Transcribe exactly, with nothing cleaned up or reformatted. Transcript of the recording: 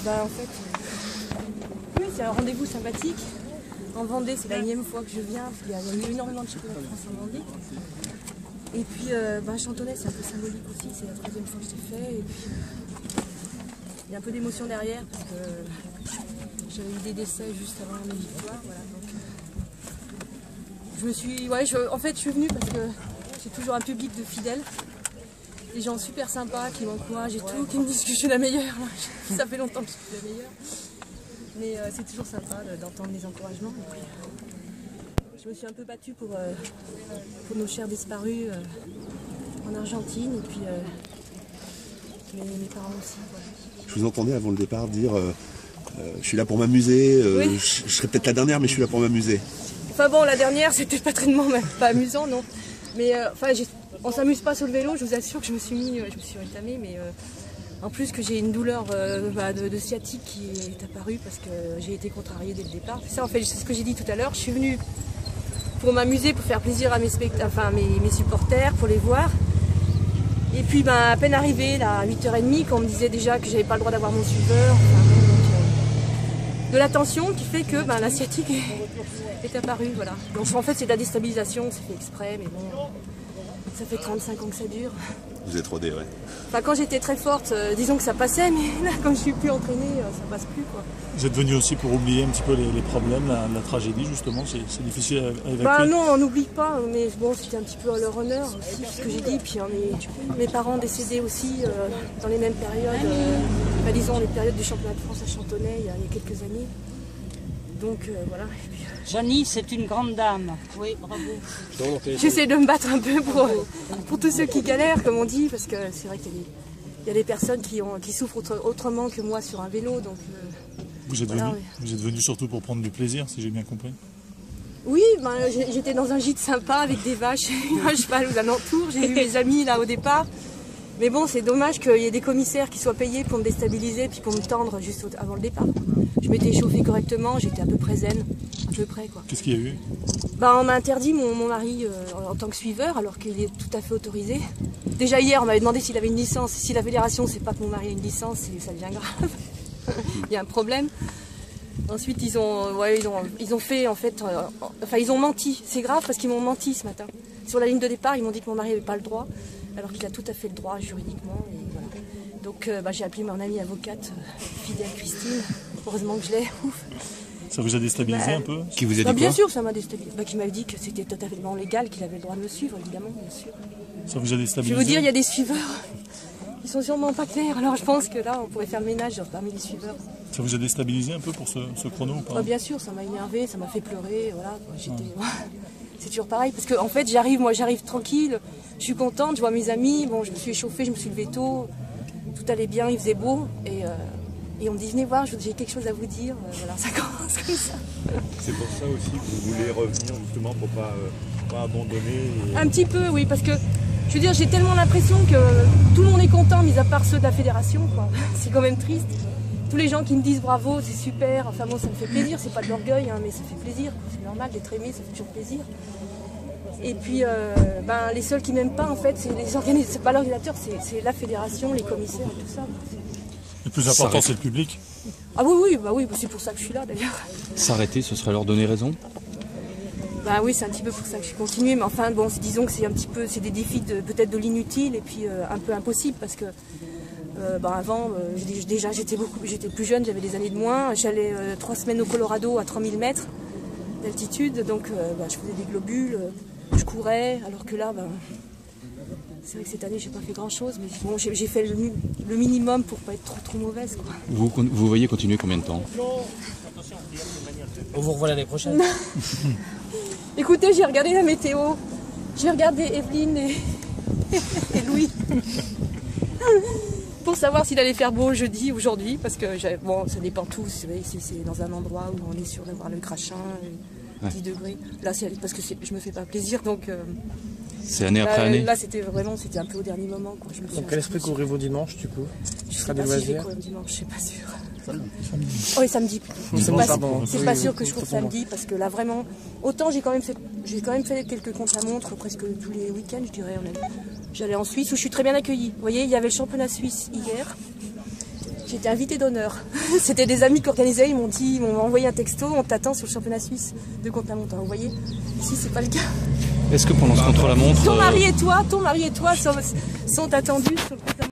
Bah en fait, euh, oui, c'est un rendez-vous sympathique. En Vendée, c'est la énième fois que je viens, parce qu'il y a eu énormément de championnats de France en Vendée. Et puis, euh, bah, Chantonnay, c'est un peu symbolique aussi, c'est la troisième fois que je l'ai fait. Et puis, euh, il y a un peu d'émotion derrière, parce que euh, j'avais eu des décès juste avant mes victoires. Voilà, donc, euh, je me suis, ouais, je, en fait, je suis venue parce que j'ai toujours un public de fidèles. Des gens super sympas qui m'encouragent et tout, qui me disent que je suis la meilleure. Ça fait longtemps que je suis la meilleure. Mais euh, c'est toujours sympa d'entendre les encouragements. Et puis, euh, je me suis un peu battue pour, euh, pour nos chers disparus euh, en Argentine. Et puis euh, mes, mes parents aussi. Voilà. Je vous entendais avant le départ dire euh, euh, je suis là pour m'amuser, euh, oui. je, je serai peut-être la dernière, mais je suis là pour m'amuser. Enfin bon, la dernière, c'était pas très même pas amusant, non. Mais euh, enfin, on s'amuse pas sur le vélo, je vous assure que je me suis mis, je me suis rétamée, mais euh, en plus que j'ai une douleur euh, bah, de, de sciatique qui est apparue parce que j'ai été contrariée dès le départ. C'est ça en fait, c'est ce que j'ai dit tout à l'heure, je suis venue pour m'amuser, pour faire plaisir à mes, enfin, mes, mes supporters, pour les voir. Et puis bah, à peine arrivée là, à huit heures trente, quand on me disait déjà que j'avais pas le droit d'avoir mon suiveur. Enfin, donc, euh, de la tension qui fait que bah, la sciatique est, est apparue. Voilà. Donc en fait c'est de la déstabilisation, c'est fait exprès, mais bon, ça fait trente-cinq ans que ça dure. Vous êtes rodé, ouais. Enfin, quand j'étais très forte, euh, disons que ça passait, mais là, quand je suis plus entraînée, euh, ça passe plus, quoi. Vous êtes venu aussi pour oublier un petit peu les, les problèmes, la, la tragédie, justement, c'est difficile à, à évacuer. Bah non, on n'oublie pas, mais bon, c'était un petit peu à leur honneur aussi, ce que j'ai dit. Puis hein, mes, mes parents décédés aussi euh, dans les mêmes périodes, euh, bah, disons les périodes du championnat de France à Chantonnay, il y a, il y a quelques années. Donc euh, voilà. Et puis, Jeannie, c'est une grande dame. Oui, bravo. J'essaie de me battre un peu pour, pour tous ceux qui galèrent, comme on dit, parce que c'est vrai qu'il y a des, il y a des personnes qui, ont, qui souffrent autre, autrement que moi sur un vélo. Donc, euh, vous, êtes voilà, venu, oui. vous êtes venu surtout pour prendre du plaisir, si j'ai bien compris. Oui, ben, j'étais dans un gîte sympa avec des vaches et un cheval aux alentours. J'ai vu mes amis là au départ. Mais bon, c'est dommage qu'il y ait des commissaires qui soient payés pour me déstabiliser puis pour me tendre juste avant le départ. Je m'étais échauffée correctement, j'étais à peu près zen, à peu près quoi. Qu'est-ce qu'il y a eu? Ben, on m'a interdit mon, mon mari euh, en tant que suiveur alors qu'il est tout à fait autorisé. Déjà hier, on m'avait demandé s'il avait une licence. Si la fédération ne sait pas que mon mari a une licence, ça devient grave. Il y a un problème. Ensuite, ils ont, ouais, ils ont, ils ont fait en fait, euh, enfin ils ont menti. C'est grave parce qu'ils m'ont menti ce matin. Sur la ligne de départ, ils m'ont dit que mon mari n'avait pas le droit, alors qu'il a tout à fait le droit juridiquement. Et voilà. Donc euh, bah, j'ai appelé mon amie avocate, euh, fidèle Christine. Heureusement que je l'ai. Ça vous a déstabilisé bah, un peu? Qui vous a dit bah, quoi? Bien sûr, ça m'a déstabilisé. Bah, qui m'a dit que c'était totalement légal, qu'il avait le droit de me suivre, évidemment, bien sûr. Ça vous a déstabilisé? Je veux dire, il y a des suiveurs. Ils sont sûrement pas clairs, alors je pense que là, on pourrait faire le ménage parmi les suiveurs. Ça vous a déstabilisé un peu pour ce, ce chrono ou pas? Bah, bien sûr, ça m'a énervé, ça m'a fait pleurer, voilà. J'étais... C'est toujours pareil, parce qu'en en fait, j'arrive, moi, j'arrive tranquille, je suis contente, je vois mes amis, bon, je me suis échauffée, je me suis levée tôt, tout allait bien, il faisait beau, et, euh, et on me dit, venez voir, j'ai quelque chose à vous dire, euh, voilà, ça commence comme ça. C'est pour ça aussi que vous voulez revenir, justement, pour pas, euh, pas abandonner et... Un petit peu, oui, parce que, je veux dire, j'ai tellement l'impression que tout le monde est content, mis à part ceux de la fédération, quoi. C'est quand même triste. Tous les gens qui me disent bravo, c'est super, enfin bon, ça me fait plaisir, c'est pas de l'orgueil, hein, mais ça fait plaisir, c'est normal d'être aimé, ça fait toujours plaisir. Et puis, euh, ben, les seuls qui m'aiment pas, en fait, c'est les organisateurs, c'est pas l'organisateur, c'est la fédération, les commissaires et tout ça. Le plus important, c'est le public. Ah oui, oui, bah oui, c'est pour ça que je suis là d'ailleurs. S'arrêter, ce serait leur donner raison? Bah oui, c'est un petit peu pour ça que je suis continuée, mais enfin, bon, disons que c'est un petit peu, c'est des défis de, peut-être de l'inutile et puis euh, un peu impossible parce que Euh, bah avant, euh, déjà j'étais beaucoup, j'étais plus jeune, j'avais des années de moins. J'allais euh, trois semaines au Colorado à trois mille mètres d'altitude, donc euh, bah, je faisais des globules, euh, je courais, alors que là, bah, c'est vrai que cette année j'ai pas fait grand chose, mais bon, j'ai fait le, le minimum pour pas être trop trop mauvaise, quoi. Vous, vous voyez continuer combien de temps? On vous revoit l'année prochaine. Écoutez, j'ai regardé la météo, j'ai regardé Evelyne et, et Louis. Pour savoir s'il allait faire beau jeudi, aujourd'hui, parce que bon, ça dépend tout, c'est dans un endroit où on est sûr d'avoir le crachin, ouais. dix degrés. Là, c'est parce que je me fais pas plaisir, donc... Euh, c'est année là, après année. Là, c'était vraiment, c'était un peu au dernier moment, quoi. Je me donc, quel esprit courez-vous dimanche, du coup? Je sais pas si je vais courir dimanche, je suis pas sûre. Samedi. Oui, samedi. C'est pas, oui, pas oui, sûr que je cours samedi, parce que là, vraiment... Autant j'ai quand même fait, j'ai quand même fait quelques contre-la-montre, presque tous les week-ends, je dirais. J'allais en Suisse, où je suis très bien accueillie. Vous voyez, il y avait le championnat suisse hier. J'étais invitée d'honneur. C'était des amis qui organisaient, ils m'ont dit, ils m'ont envoyé un texto, on t'attend sur le championnat suisse de contre-la-montre. Vous voyez, ici c'est pas le cas. Est-ce que pendant ce contre-la-montre... Ton euh, mari et toi, ton mari et toi sont, sont attendus sur le contre-la-montre.